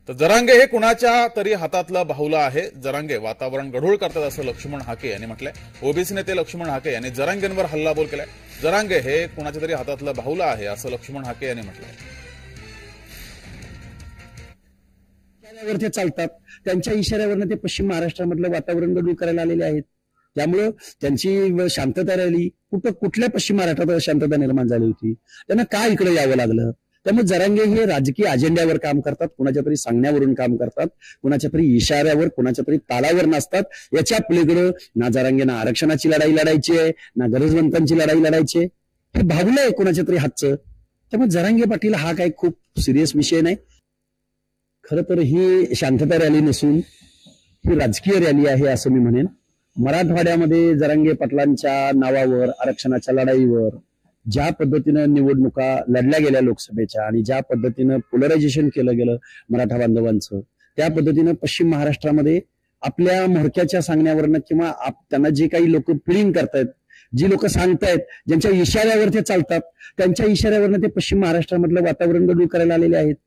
तर जरांगे हे कुणाच्या तरी हातातलं बाहुलं आहे. जरांगे वातावरण गढूळ करतात असं लक्ष्मण हाके यांनी म्हटलंय. ओबीसी नेते लक्ष्मण हाके यांनी जरांगेंवर हल्लाबोल केलाय. जरांगे हे कुणाच्या तरी हातातलं बाहुलं आहे असं लक्ष्मण हाके यांनी म्हटलंय. ते चालतात त्यांच्या इशाऱ्यावरनं ते पश्चिम महाराष्ट्रामधलं वातावरण गढूळ करायला आलेले आहेत. त्यामुळं त्यांची शांतता राहिली. कुठल्या पश्चिम महाराष्ट्रात शांतता निर्माण झाली होती? त्यांना का इकडे यावं लागलं? त्यामुळे जरांगे हे राजकीय अजेंड्यावर काम करतात, कुणाच्या तरी सांगण्यावरून काम करतात, कुणाच्या तरी इशाऱ्यावर, कुणाच्या तरी तालावर नसतात. याच्या पलीकडं ना जरांगे ना आरक्षणाची लढाई लढायची आहे, ना गरजवंतांची लढाई लढायची आहे. हे भागलं आहे कुणाच्या तरी हातचं. त्यामुळे जरांगे पाटील हा काही खूप सिरियस विषय नाही. खरं तर ही शांतता रॅली नसून ही राजकीय रॅली आहे असं मी म्हणेन. मराठवाड्यामध्ये जरांगे पाटलांच्या नावावर, आरक्षणाच्या लढाईवर ज्या पद्धतीनं निवडणुका लढल्या गेल्या लोकसभेच्या आणि ज्या पद्धतीनं पोलरायझेशन केलं गेलं मराठा बांधवांचं, त्या पद्धतीनं पश्चिम महाराष्ट्रामध्ये आपल्या म्होरक्याच्या सांगण्यावरनं किंवा त्यांना जे काही लोक फिडिंग करतायत, जी लोक सांगतायत, ज्यांच्या इशाऱ्यावर ते चालतात, त्यांच्या इशाऱ्यावरनं ते पश्चिम महाराष्ट्रामधलं वातावरण गढूळ करायला आलेले आहेत.